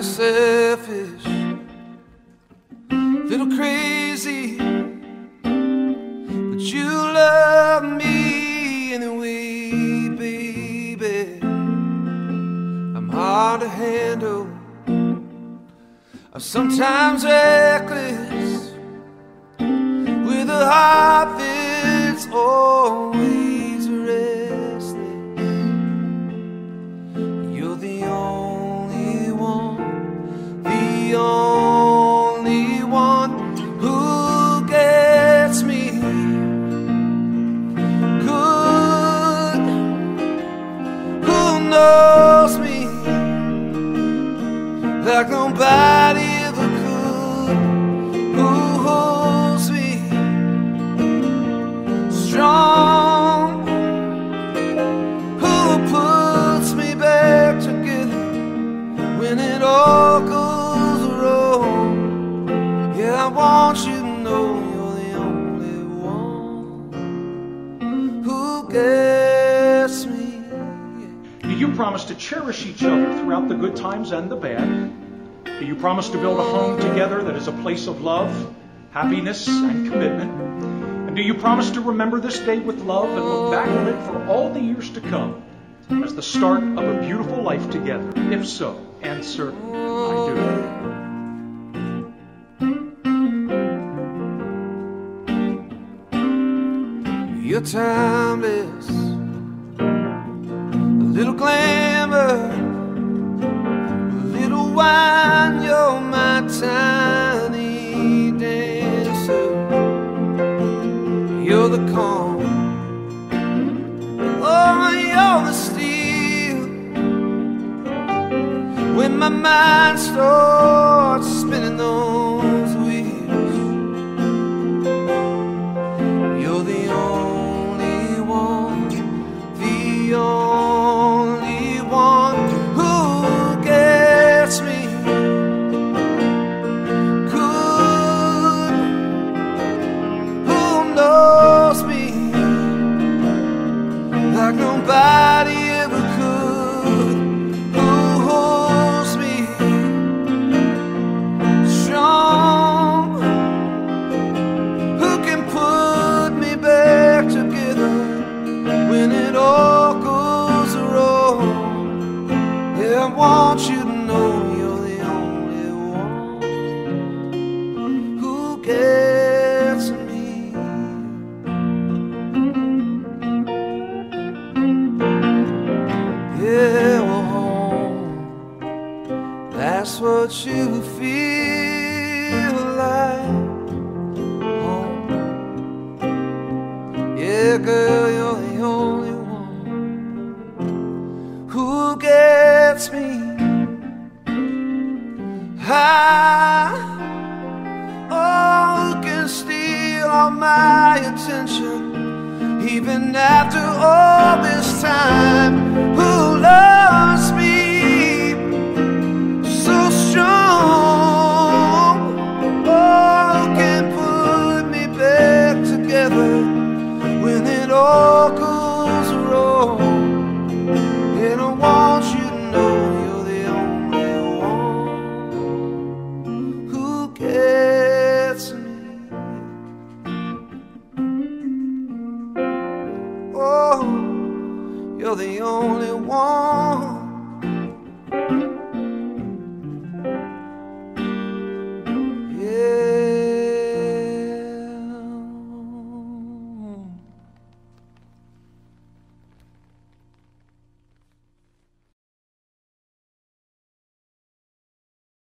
kinda selfish, little crazy, but you love me anyway, baby. I'm hard to handle, I'm sometimes reckless, with a heart that's always restless. You're the only one, the only one who gets me good, who knows me like nobody ever could, who holds me strong, who puts me back together when it all goes wrong. Yeah, I want you to know you're the only one who gets me. Do you promise to cherish each other throughout the good times and the bad? Do you promise to build a home together that is a place of love, happiness, and commitment? And do you promise to remember this day with love and look back on it for all the years to come as the start of a beautiful life together? If so, answer, I do. You're timeless, a little glamour, a little wine, you're my tiny dancer. You're the calm, oh, you're the steel. When my mind starts spinning those wheels, you're the only one, the only one who gets me good, who knows me like nobody ever could, who holds me strong, who can put me back together when it all goes wrong. Yeah, I want you to know you're the only one who gets me. Yeah, we're home, that's what you feel like home. Yeah, girl, you're the only one who gets me high, oh, who can steal all my attention even after all this time, who loves me so strong, oh, who can put me back together when it all goes wrong. And I want you to know you're the only one who gets me. Oh, you're the only one